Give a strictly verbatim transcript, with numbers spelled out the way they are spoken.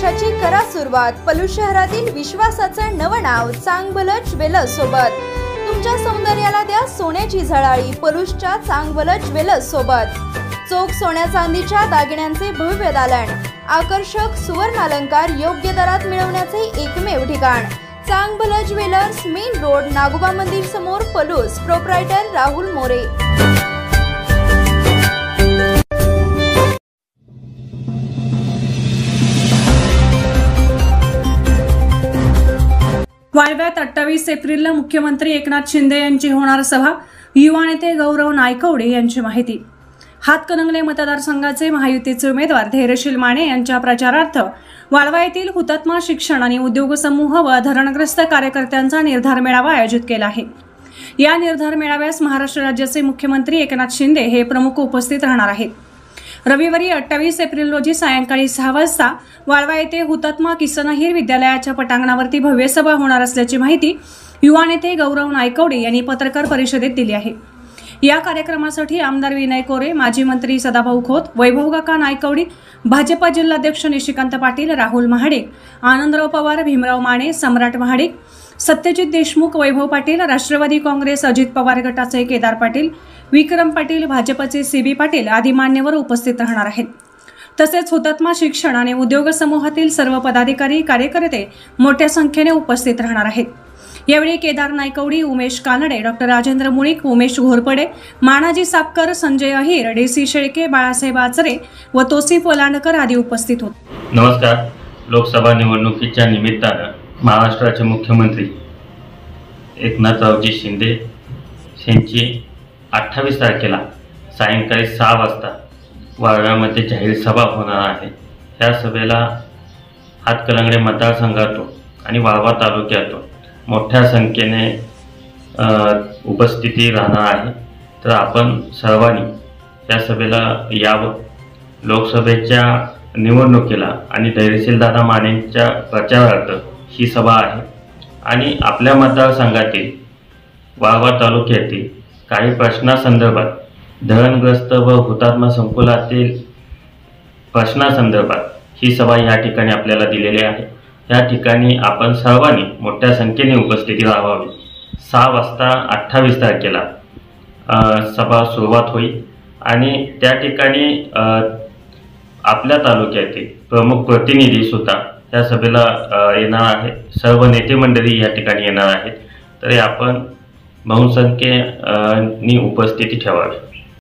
वर्षाची करा सुरुवात पलूस शहरातील विश्वासाचं नवं नाव चांगभलं ज्वेलर्स सोबत। तुमच्या सौंदर्याला द्या सोन्याची झळाळी पलूसच्या चांगभलं ज्वेलर्स सोबत। चोख सोन्या चांदीच्या दागिन्यांचे भव्य दालन, आकर्षक सुवर्ण अलंकार योग्य दरात मिळवण्याचे एकमेव ठिकाण Changbhala jewellers, main road, Nagoba मंदिर समोर, पलूस। प्रोप्रायटर राहुल मोरे। वाळव्यात अठ्ठावीस एप्रिलला मुख्यमंत्री एकनाथ शिंदे यांची होणार सभा, युवा नेते गौरव नायकवडे यांची माहिती। हातकणंगले मतदारसंघाचे महायुतीचे उमेदवार धैर्यशील माने यांच्या प्रचारार्थ वाळवा येथील हुतात्मा शिक्षण आणि उद्योग समूह व धरणग्रस्त कार्यकर्त्यांचा निर्धार मेळावा आयोजित केला आहे। या निर्धार मेळाव्यास महाराष्ट्र राज्याचे मुख्यमंत्री एकनाथ शिंदे हे प्रमुख उपस्थित राहणार आहेत। रविवारी अठ्ठावीस एप्रिल रोजी सायंकाळी सहा वाजता वाळवा येथे हुतात्मा किसन अहिर विद्यालयाच्या पटांगणावरती भव्य सभा होणार असल्याची माहिती युवा नेते गौरव नायकवडे यांनी पत्रकार परिषदेत दिली आहे। या कार्यक्रमासाठी आमदार विनय कोरे, माजी मंत्री सदाभाऊ खोत, वैभवकाका नायकवडी, भाजपा जिल्हाध्यक्ष निशिकांत पाटील, राहुल महाडिक, आनंदराव पवार, भीमराव माने, सम्राट महाडिक, सत्यजित देशमुख, वैभव पाटील, राष्ट्रवादी काँग्रेस अजित पवार गटाचे केदार पाटील, विक्रम पाटील, भाजपचे सीबी पाटील आदी मान्यवर उपस्थित राहणार आहेत। तसेच हुतात्मा शिक्षण आणि उद्योग समूहातील सर्व पदाधिकारी, कार्यकर्ते मोठ्या संख्येने उपस्थित राहणार आहेत। यावेळी केदार नायकवडी, उमेश कानडे, डॉक्टर राजेंद्र मुळीक, उमेश घोरपडे, मानाजी सापकर, संजय अहिर, डीसी शेळके, बाळासाहेब आचरे व तोसिफ वलांडकर आदी उपस्थित होते। नमस्कार। लोकसभा निवडणुकीच्या निमित्तानं महाराष्ट्राचे मुख्यमंत्री एकनाथरावजी शिंदे यांची अठ्ठावीस तारखेला सायंकाळी सहा वाजता वाळव्यामध्ये जाहीर सभा होणार आहे। ह्या सभेला हातकणंगले मतदारसंघातून आणि वाळवा तालुक्यातून मोठ्या संख्येने उपस्थिती राहणार आहे। तर आपण सर्वांनी या सभेला यावं। लोकसभेच्या निवडणुकीला आणि धैर्यशील दादा मानेंच्या प्रचारार्थ ही सभा आहे आणि आपल्या मतदारसंघातील वाळवा तालुक्यातील काही प्रश्नासंदर्भात, धरणग्रस्त व हुतात्मा संकुलातील प्रश्नासंदर्भात ही सभा या ठिकाणी आपल्याला दिलेली आहे। या ठिकाणी आपण सर्वांनी मोठ्या संख्येने उपस्थिती राहावी। सहा वाजता अठ्ठावीस तारखेला सभा सुरुवात होईल आणि त्या ठिकाणी आपल्या तालुक्यातील प्रमुख प्रतिनिधी सुद्धा या सभेला येणार आहेत। सर्व नेते मंडळी या ठिकाणी येणार आहेत। तरी आपण बहुसंख्येने उपस्थिती ठेवावी।